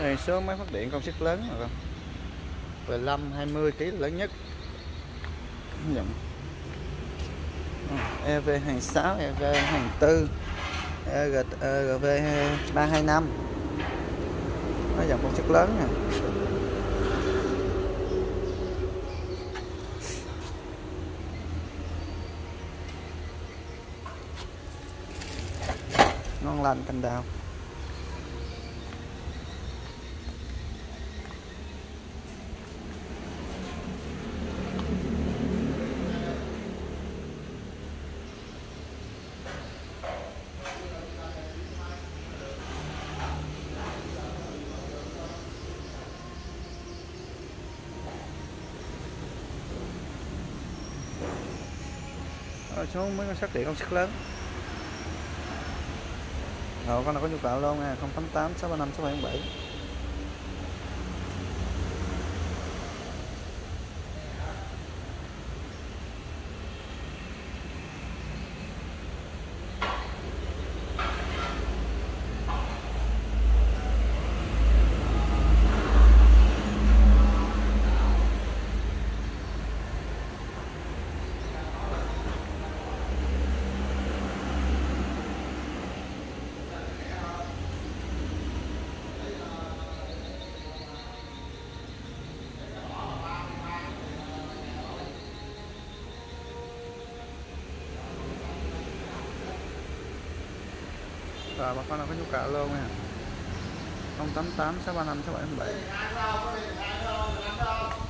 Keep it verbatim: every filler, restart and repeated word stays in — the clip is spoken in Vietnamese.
Này số máy phát điện công suất lớn rồi, mười lăm hai mươi ki lô lớn nhất. Dòng e vê hai sáu, e vê hai tư, e giê vê ba hai năm, nó dòng công suất lớn nè. Ngon lành canh đào. Rồi xuống mấy con sắt điện công suất lớn. Rồi con nào có nhu cầu luôn nha, không tám tám sáu ba năm sáu bảy bảy. Rồi bà con nào có nhu cầu luôn nha, không tám tám sáu ba năm sáu bảy bảy.